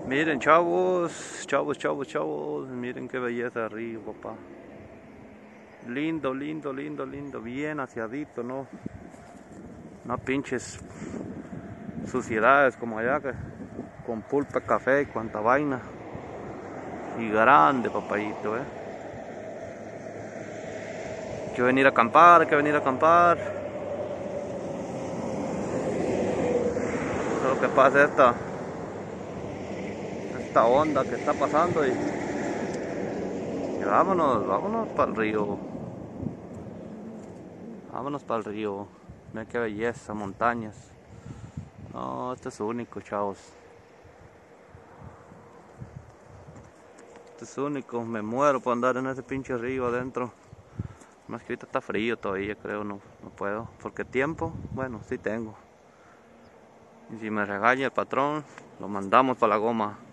Miren, chavos, chavos, miren qué belleza de río, papá. Lindo, lindo, lindo, lindo, bien aseadito, ¿no? No pinches suciedades como allá, que con pulpa, café y cuanta vaina. Y grande, papayito, Hay que venir a acampar, hay que venir a acampar. Eso es lo que pasa esta onda que está pasando y vámonos para el río. Vámonos para el río. Mira qué belleza, montañas. No, esto es único, chavos. Esto es único, me muero por andar en ese pinche río adentro. Más que ahorita está frío todavía, creo, no puedo. Porque tiempo, bueno, sí tengo. Y si me regaña el patrón, lo mandamos para la goma.